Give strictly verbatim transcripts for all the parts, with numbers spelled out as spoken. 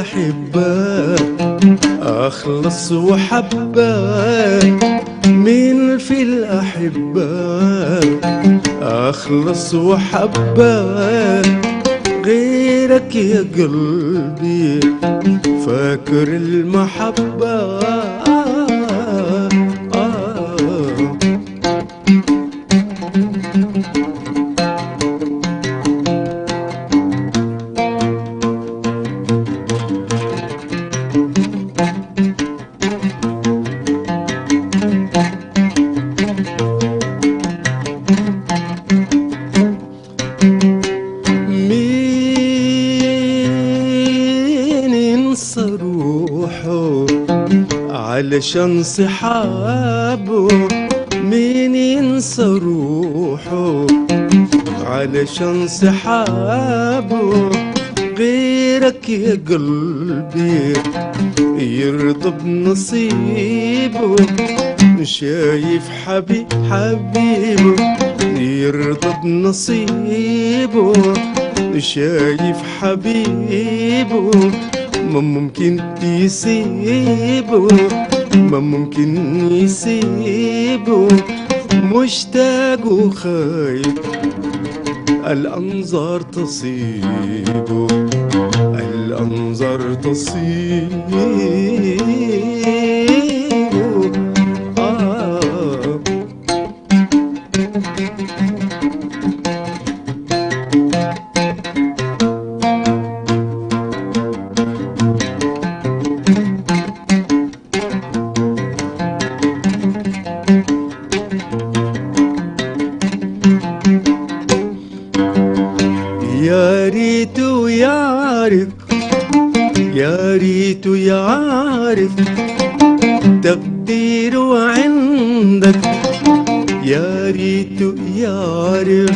الأحبة أخلص وحبة، مين في الأحبة أخلص وحبة غيرك يا قلبي، فاكر المحبة روحه علشان صحابه، مين ينسى روحه علشان صحابه غيرك يا قلبي، يرضى بنصيبه شايف حبيب حبيبه، يرضى بنصيبه شايف حبيبه، ما ممكن يسيبه ما ممكن يسيبه، مشتاق وخايف الأنظار تصيبه، الأنظار تصيبه آه. يا ريتو يعرف يا ريتو يعرف تقديره عندك، يا ريتو يعرف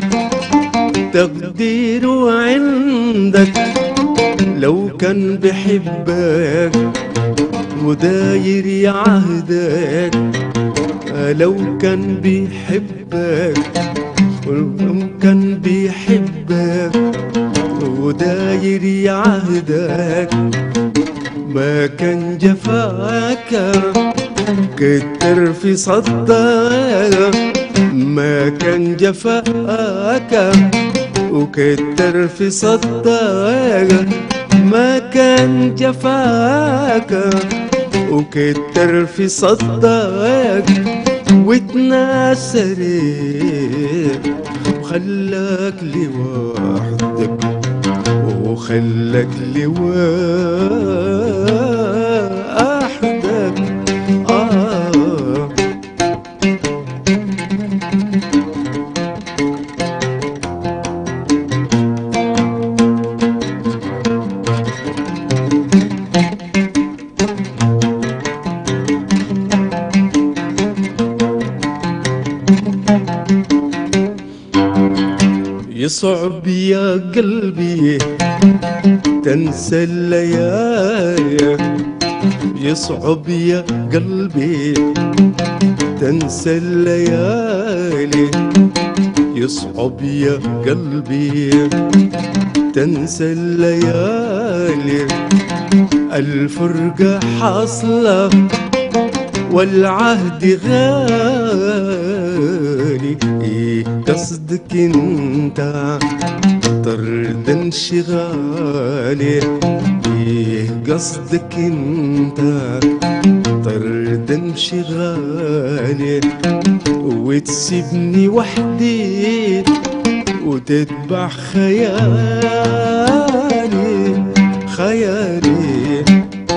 تقديره عندك، لو كان بحبك وداير يعهدك، لو كان بيحبك ولو كان بيحبك وداير يعهدك، ما كان جفاك كتر في صدك، ما كان جفاك وكتر في صدك، ما كان جفاك وكتر في صدك، وتناسرك وخلاك لوحدك وخلاك لوحدك آه. يصعب يا قلبي تنسى الليالي، يصعب يا قلبي تنسى الليالي، يصعب يا قلبي تنسى الليالي، الفرقة حاصلة والعهد غالي، إيه قصدك انت طرد انشغالي، ايه قصدك انت طرد انشغالي، وتسيبني وحدي وتتبع خيالي خيالي.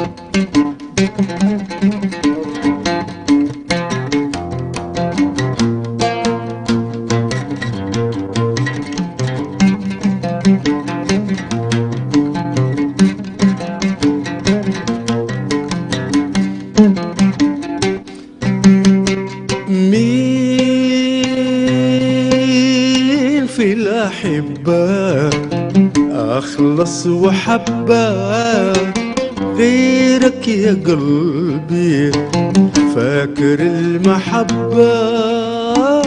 مين في الأحبة أخلص وحبة غيرك يا قلبي، فاكر المحبة